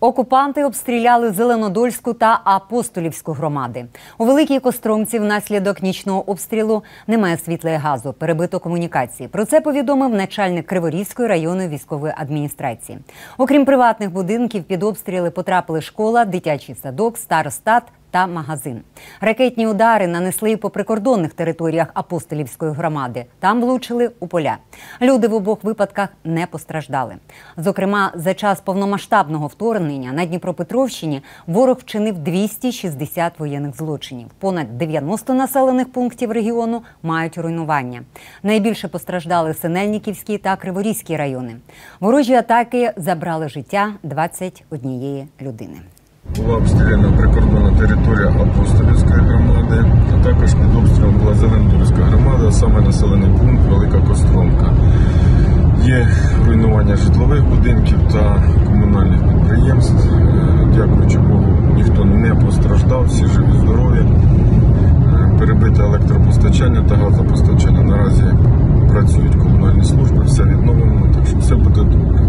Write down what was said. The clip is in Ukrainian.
Окупанти обстріляли Зеленодольську та Апостолівську громади. У Великій Костромці внаслідок нічного обстрілу немає світла і газу, перебито комунікації. Про це повідомив начальник Криворізької районної військової адміністрації. Окрім приватних будинків, під обстріли потрапили школа, дитячий садок, старостат та магазин. Ракетні удари нанесли і по прикордонних територіях Апостолівської громади. Там влучили у поля. Люди в обох випадках не постраждали. Зокрема, за час повномасштабного вторгнення на Дніпропетровщині ворог вчинив 260 воєнних злочинів. Понад 90 населених пунктів регіону мають руйнування. Найбільше постраждали Синельниківський та Криворізький райони. Ворожі атаки забрали життя 21 людини. Була обстріляна прикордонна територія Апостолівської громади, а також під обстрілом була Зеленодольська громада, саме населений пункт Велика Костромка. Є руйнування житлових будинків та комунальних підприємств. Дякуючи Богу, ніхто не постраждав, всі живі, здорові. Перебите електропостачання та газопостачання. Наразі працюють комунальні служби, все відновлено, так що все буде добре.